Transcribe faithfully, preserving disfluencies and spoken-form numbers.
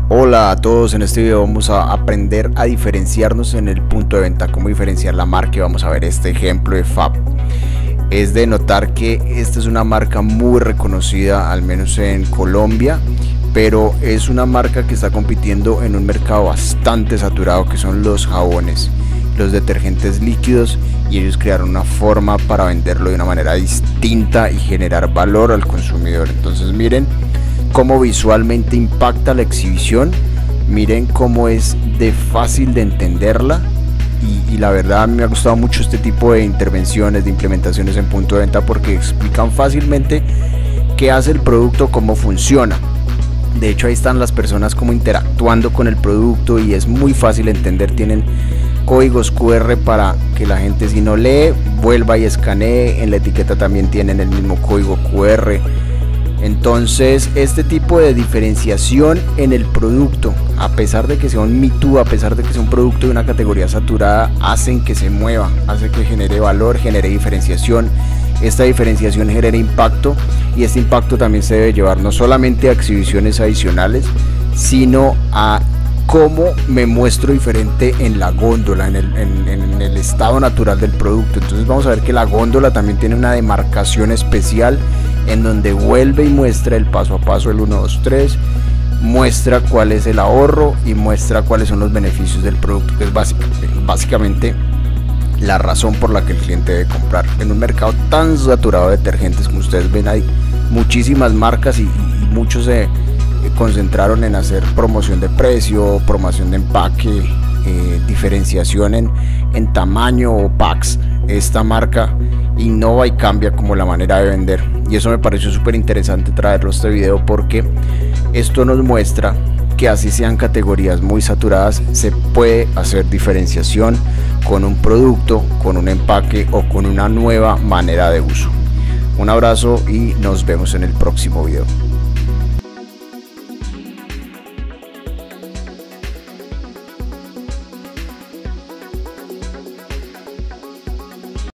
Hola a todos, en este video vamos a aprender a diferenciarnos en el punto de venta, cómo diferenciar la marca, y vamos a ver este ejemplo de Fab. Es de notar que esta es una marca muy reconocida, al menos en Colombia, pero es una marca que está compitiendo en un mercado bastante saturado, que son los jabones, los detergentes líquidos, y ellos crearon una forma para venderlo de una manera distinta y generar valor al consumidor. Entonces miren cómo visualmente impacta la exhibición, miren cómo es de fácil de entenderla, y, y la verdad me ha gustado mucho este tipo de intervenciones, de implementaciones en punto de venta, porque explican fácilmente qué hace el producto, cómo funciona. De hecho ahí están las personas como interactuando con el producto y es muy fácil de entender. Tienen códigos Q R para que la gente, si no lee, vuelva y escanee. En la etiqueta también tienen el mismo código Q R. Entonces este tipo de diferenciación en el producto, a pesar de que sea un Me Too, a pesar de que sea un producto de una categoría saturada, hacen que se mueva, hace que genere valor, genere diferenciación. Esta diferenciación genera impacto, y este impacto también se debe llevar no solamente a exhibiciones adicionales, sino a cómo me muestro diferente en la góndola, en el, en, en el estado natural del producto. Entonces vamos a ver que la góndola también tiene una demarcación especial, en donde vuelve y muestra el paso a paso, el uno, dos, tres, muestra cuál es el ahorro y muestra cuáles son los beneficios del producto, que es básicamente, básicamente la razón por la que el cliente debe comprar. En un mercado tan saturado de detergentes, como ustedes ven, hay muchísimas marcas y, y muchos se concentraron en hacer promoción de precio, promoción de empaque, eh, diferenciación en, en tamaño o packs. Esta marca innova y cambia como la manera de vender, y eso me pareció súper interesante traerlo a este video, porque esto nos muestra que así sean categorías muy saturadas, se puede hacer diferenciación con un producto, con un empaque o con una nueva manera de uso. Un abrazo y nos vemos en el próximo video.